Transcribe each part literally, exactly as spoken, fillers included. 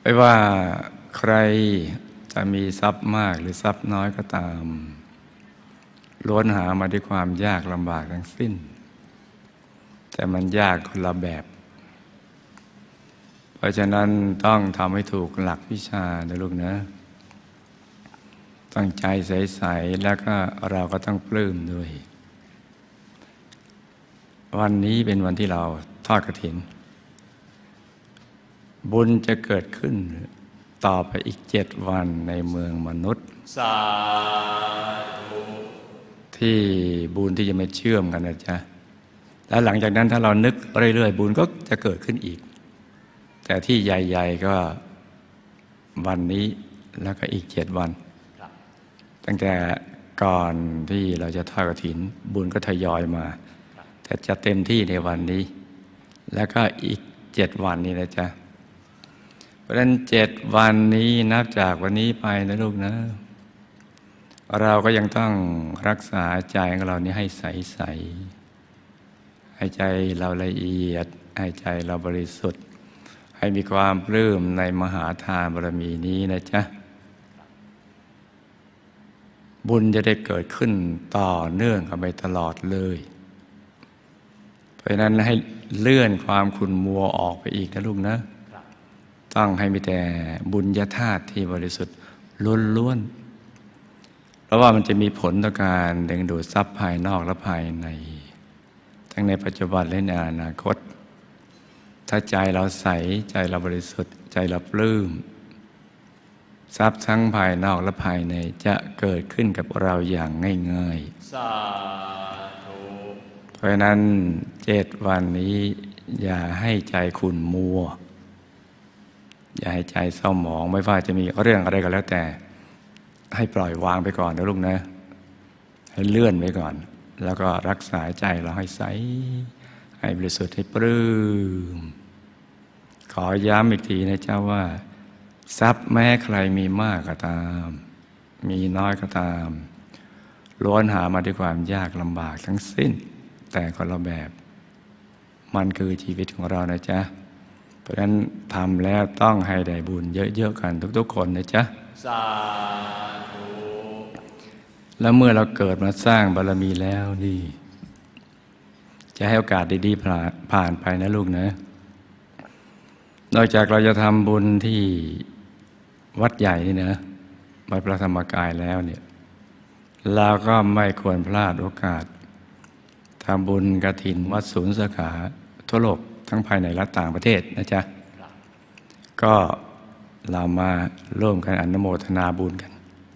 ไม่ว่าใครจะมีทรัพย์มากหรือทรัพย์น้อยก็ตามล้วนหามาด้วยความยากลำบากทั้งสิ้นแต่มันยากคนละแบบ เพราะฉะนั้นต้องทำให้ถูกหลักวิชานะลูกนะตั้งใจใสๆแล้วก็เราก็ต้องปลื้มด้วยวันนี้เป็นวันที่เราทอดกฐินบุญจะเกิดขึ้นต่อไปอีกเจ็ดวันในเมืองมนุษย์สาธุที่บุญที่จะมาเชื่อมกันนะจ๊ะแล้วหลังจากนั้นถ้าเรานึกเรื่อยๆบุญก็จะเกิดขึ้นอีกแต่ที่ใหญ่ๆก็วันนี้แล้วก็อีกเจ็ดวันตั้งแต่ก่อนที่เราจะทอดกฐินบุญก็ทยอยมาแต่จะเต็มที่ในวันนี้แล้วก็อีกเจ็ดวันนี้นะจ๊ะเพราะฉะนั้นเจ็ดวันนี้นับจากวันนี้ไปนะลูกนะเราก็ยังต้องรักษาใจของเรานี้ให้ใสๆให้ใจเราละเอียดให้ใจเราบริสุทธิ์ให้มีความปลื้มในมหาทานบารมีนี้นะจ๊ะบุญจะได้เกิดขึ้นต่อเนื่องกันไปตลอดเลยเพราะฉะนั้นให้เลื่อนความขุ่นมัวออกไปอีกนะลูกนะต้องให้มีแต่บุญญาธาตุที่บริสุทธิ์ล้วนๆเพราะว่ามันจะมีผลต่อการดึงดูดทรัพย์ภายนอกและภายในทั้งในปัจจุบันและในอนาคตถ้าใจเราใสใจเราบริสุทธิ์ใจเราปลื้มทรัพย์ทั้งภายนอกและภายในจะเกิดขึ้นกับเราอย่างง่ายๆสาธุเพราะฉะนั้นเจ็ดวันนี้อย่าให้ใจขุ่นมัวอย่าให้ใจเศร้าหมองไม่ว่าจะมีเรื่องอะไรก็แล้วแต่ให้ปล่อยวางไปก่อนนะลูกนะให้เลื่อนไปก่อนแล้วก็รักษาใจเราให้ใสให้บริสุทธิ์ให้ปลื้มขอย้ำอีกทีนะเจ้าว่าทรัพย์แม้ใครมีมากก็ตามมีน้อยก็ตามล้วนหามาด้วยความยากลำบากทั้งสิ้นแต่คนละแบบมันคือชีวิตของเรานะจ๊ะเพราะฉะนั้นทำแล้วต้องให้ได้บุญเยอะๆกันทุกๆคนนะจ๊ะสาธุแล้วเมื่อเราเกิดมาสร้างบารมีแล้วนี่จะให้โอกาสดีๆผ่านผ่านไปนะลูกนะนอกจากเราจะทำบุญที่วัดใหญ่นี่นะวัดพระธรรมกายแล้วเนี่ยเราก็ไม่ควรพลาดโอกาสทำบุญกฐินวัดศูนย์สาขาทั่วโลกทั้งภายในและต่างประเทศนะจ๊ะก็เรามาร่วมกันอนุโมทนาบุญกัน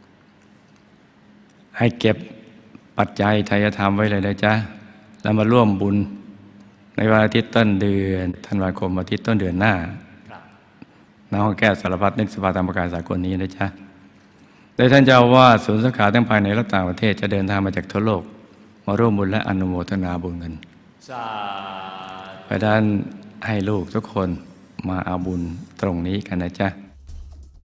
ให้เก็บปัจจัยไทยธรรมไว้เลยนะจ๊ะแล้วมาร่วมบุญในวันอาทิตย์ต้นเดือนธันวาคมอาทิตย์ต้นเดือนหน้าณ ห้องแก้วสารพัดนึกสภาธรรมกายสากลนี้นะจ๊ะโดยท่านเจ้าอาวาสศูนย์สาขาทั้งภายในและต่างประเทศจะเดินทางมาจากทั่วโลกมาร่วมบุญและอนุโมทนาบุญกันเพราะฉะนั้นให้ลูกทุกคนมาเอาบุญตรงนี้กันนะจ๊ะ